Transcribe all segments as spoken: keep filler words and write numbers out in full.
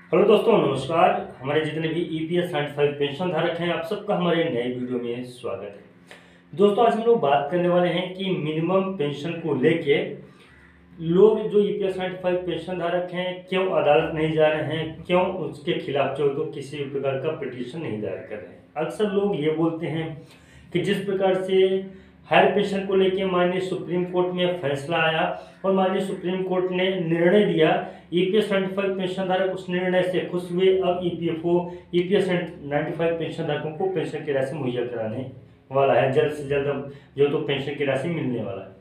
Hello दोस्तों, नमस्कार। हमारे जितने भी ईपीएस सर्टिफाइड पेंशन धारक हैं, आप सबका हमारे नए वीडियो में स्वागत है। दोस्तों, आज हम लोग बात करने वाले हैं कि मिनिमम पेंशन को लेके लोग जो ईपीएस सर्टिफाइड पेंशन धारक हैं क्यों अदालत नहीं जा रहे हैं, क्यों उसके खिलाफ जो तो किसी प्रकार का पिटीशन नहीं दायर कर रहे हैं। अक्सर लोग ये बोलते हैं कि जिस प्रकार से हायर पेंशन को लेकर माननीय सुप्रीम कोर्ट में फैसला आया और माननीय सुप्रीम कोर्ट ने निर्णय दिया, ईपीएस सर्टिफाइड पेंशन धारक उस निर्णय से खुश हुए। अब EPFO EPS ninety five pension धारकों को पेंशन की राशि मुहैया कराने वाला है, जल्द से जल्द अब जो तो पेंशन की राशि मिलने वाला है।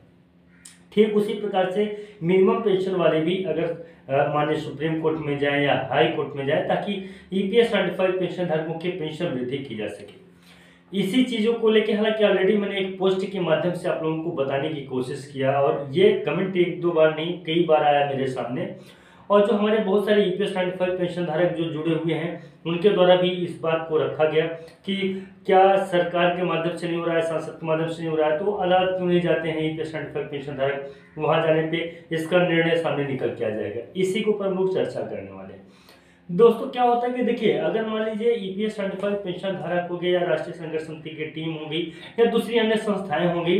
ठीक उसी प्रकार से मिनिमम पेंशन वाले भी अगर माननीय सुप्रीम कोर्ट में जाए या हाई कोर्ट में जाए, ताकि ईपीएस सर्टिफाइड पेंशन धारकों की पेंशन वृद्धि की जा सके। इसी चीज़ों को लेके हालांकि ऑलरेडी मैंने एक पोस्ट के माध्यम से आप लोगों को बताने की कोशिश किया और ये कमेंट एक दो बार नहीं कई बार आया मेरे सामने। और जो हमारे बहुत सारे ईपीएस नाइन्टी फाइव पेंशन धारक जो जुड़े हुए हैं उनके द्वारा भी इस बात को रखा गया कि क्या सरकार के माध्यम से नहीं हो रहा है, सांसद के माध्यम से नहीं हो रहा है, तो अदालत क्यों नहीं जाते हैं ईपीएस नाइन्टी फाइव पेंशन धारक। वहाँ जाने पर इसका निर्णय सामने निकल के आ जाएगा। इसी के ऊपर हम लोग चर्चा करने वाले हैं। दोस्तों, क्या होता है कि देखिए, अगर मान लीजिए ईपीएस नाइन्टी फाइव पेंशन धारक हो गए या राष्ट्रीय संघर्ष समिति की टीम होगी या दूसरी अन्य संस्थाएं होंगी,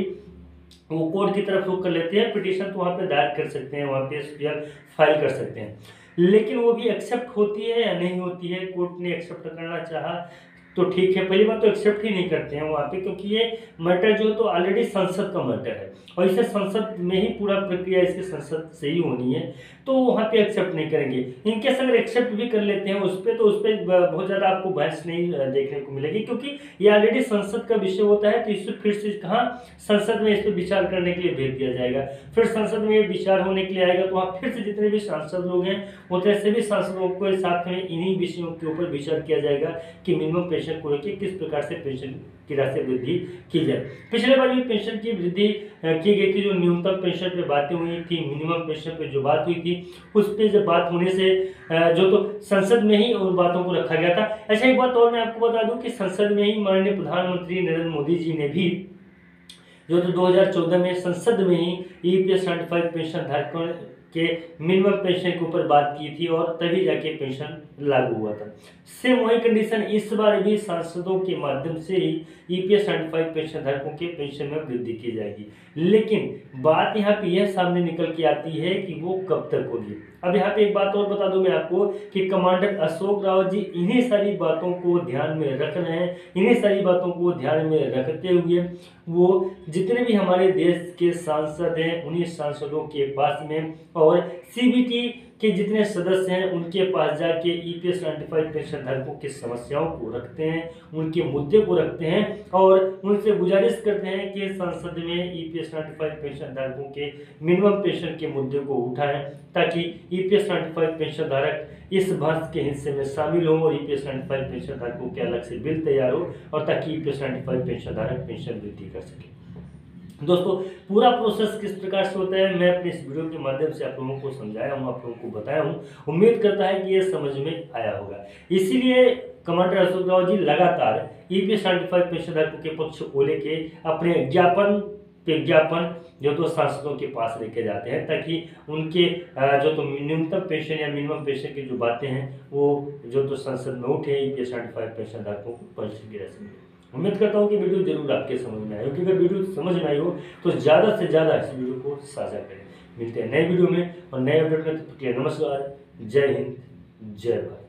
वो कोर्ट की तरफ रुख कर लेते हैं, पिटीशन तो वहाँ पे दायर कर सकते हैं, वहाँ पे फाइल कर सकते हैं। लेकिन वो भी एक्सेप्ट होती है या नहीं होती है। कोर्ट ने एक्सेप्ट करना चाहा तो ठीक है, पहली बात तो एक्सेप्ट ही नहीं करते हैं वहाँ पे, क्योंकि ये मैटर जो तो ऑलरेडी संसद का मैटर है और इसे संसद में ही पूरा प्रक्रिया इसके संसद से ही होनी है, तो वहाँ पे एक्सेप्ट नहीं करेंगे। इनकेस अगर एक्सेप्ट भी कर लेते हैं उस पर, तो उस पर बहुत ज़्यादा आपको बहस नहीं देखने को मिलेगी, क्योंकि ये ऑलरेडी संसद का विषय होता है। तो इसे फिर से कहाँ संसद में इस पर विचार करने के लिए भेज दिया जाएगा। फिर संसद में ये विचार होने के लिए आएगा, तो वहाँ फिर से जितने भी सांसद लोग हैं उतने से भी सांसदों को साथ में इन्हीं विषयों के ऊपर विचार किया जाएगा कि मिनिमम पेंशन को लेकर किस प्रकार से पेंशन की राशि वृद्धि की जाए। पिछले बार भी पेंशन की वृद्धि की गई थी, जो न्यूनतम पेंशन पे बातें हुई थी, मिनिमम पेंशन पे जो बात हुई थी, उस पे जब बात होने से जो तो संसद में ही उन बातों को रखा गया था। अच्छा, एक बात और मैं आपको बता दूं कि संसद में ही माननीय प्रधानमंत्री नरेंद्र मोदी जी ने भी जो तो दो हज़ार चौदह में संसद में ही ईपीएस नाइन्टी फाइव पेंशन धारकों के मिनिमम पेंशन के ऊपर बात की थी और तभी जाके पेंशन लागू हुआ था। सेम वही कंडीशन इस बार भी सांसदों के माध्यम से ही ईपीएस नाइन्टी फाइव पेंशन धारकों के पेंशन में वृद्धि की जाएगी। लेकिन बात यहाँ पे यह सामने निकल के आती है कि वो कब तक होगी। अब यहाँ पे एक बात और बता दूं मैं आपको कि कमांडर अशोक रावत जी इन्हीं सारी बातों को ध्यान में रख रहे हैं। इन्हीं सारी बातों को ध्यान में रखते हुए वो जितने भी हमारे देश के सांसद हैं उन्हीं सांसदों के पास में और सीबीटी के जितने सदस्य हैं उनके पास जाके ईपीएस नाइन्टी फाइव पेंशन धारकों की समस्याओं को रखते हैं, उनके मुद्दे को रखते हैं और उनसे गुजारिश करते हैं कि संसद में ईपीएस नाइन्टी फाइव पेंशन धारकों के मिनिमम पेंशन के मुद्दे को उठाएं, ताकि ईपीएस नाइन्टी फाइव पेंशन धारक इस वर्ष के हिस्से में शामिल हों और ईपीएस नाइन्टी फाइव पेंशन धारकों के अलग से बिल तैयार हो और ताकि ईपीएस नाइन्टी फाइव पेंशन धारक पेंशन वृद्धि कर सके। दोस्तों, पूरा प्रोसेस किस प्रकार से होता है मैं अपने इस वीडियो के माध्यम से आप लोगों को समझाया हूँ, आप लोगों को बताया हूँ। उम्मीद करता है कि ये समझ में आया होगा। इसीलिए कमांडर अशोक रावत जी लगातार ईपीएस नाइन्टी फाइव पेंशन धारकों के पक्ष को लेके अपने ज्ञापन विज्ञापन जो तो सांसदों के पास लेके जाते हैं, ताकि उनके जो तो न्यूनतम पेंशन या मिनिमम पेंशन की जो बातें हैं वो जो तो संसद में उठे, ईपीएस नाइन्टी फाइव पेंशन धारकों को पेंशन की राशि मिले। उम्मीद करता हूँ कि वीडियो जरूर आपके समझ में आए, क्योंकि अगर वीडियो समझ में आई हो तो ज़्यादा से ज़्यादा इस वीडियो को साझा करें। मिलते हैं नए वीडियो में और नए अपडेट में। तो नमस्कार, जय हिंद, जय भारत।